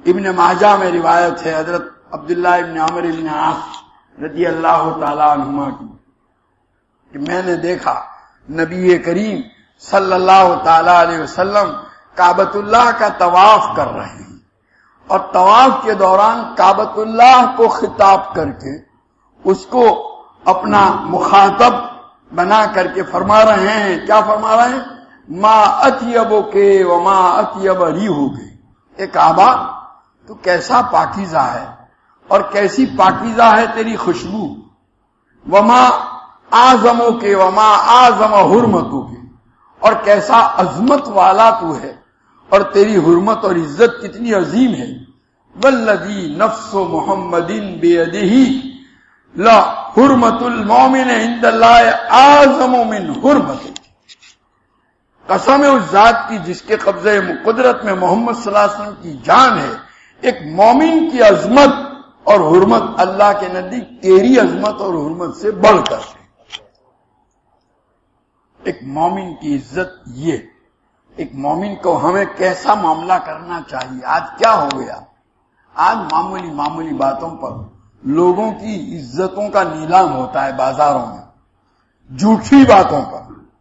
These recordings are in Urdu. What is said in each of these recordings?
ابن ماجہ میں روایت ہے حضرت عبداللہ ابن عمرو ابن عاص رضی اللہ تعالی عنہما کی کہ میں نے دیکھا نبی کریم صلی اللہ تعالی علیہ وسلم کعبۃ اللہ کا طواف کر رہے ہیں، اور طواف کے دوران کعبۃ اللہ کو خطاب کر کے اس کو اپنا مخاطب بنا کر کے فرما رہے ہیں، کیا فرما رہے ہیں؟ ما اطیبو کے وما اطیب ریحو کے، اے کعبہ تو کیسا پاکیزہ ہے اور کیسی پاکیزہ ہے تیری خوشبو، وما اعظمو کے وما اعظم حرمتو کے، اور کیسا عظمت والا تو ہے اور تیری حرمت اور عزت کتنی عظیم ہے، والذی نفس محمد بیدہ لا حرمت المومن عند اللہ اعظم من حرمتہ، قسم ہے اس ذات کی جس کے قبضے قدرت میں محمد صلی اللہ علیہ وسلم کی جان ہے، ایک مومن کی عظمت اور حرمت اللہ کے نزدیک تیری عظمت اور حرمت سے بڑھ کر ہے۔ ایک مومن کی عزت یہ، ایک مومن کو ہمیں کیسا معاملہ کرنا چاہیے۔ آج کیا ہو گیا؟ آج معمولی باتوں پر لوگوں کی عزتوں کا نیلام ہوتا ہے بازاروں میں، جھوٹی باتوں پر،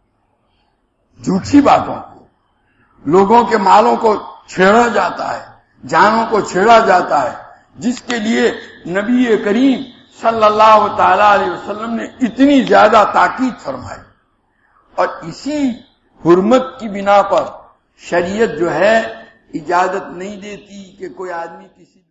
لوگوں کے مالوں کو چھیڑا جاتا ہے، جانوں کو چھیڑا جاتا ہے، جس کے لیے نبی کریم صلی اللہ تعالی علیہ وسلم نے اتنی زیادہ تاکید فرمائی، اور اسی حرمت کی بنا پر شریعت جو ہے اجازت نہیں دیتی کہ کوئی آدمی کسی